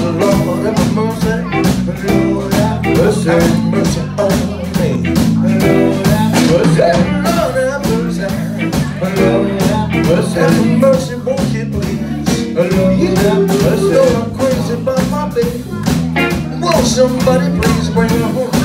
Lord have mercy, Lord have mercy, mercy on me. Lord have mercy, Lord have mercy, Lord have mercy, have mercy, won't you please? Lord have mercy, Lord, I'm crazy about my baby. Won't somebody please bring her home?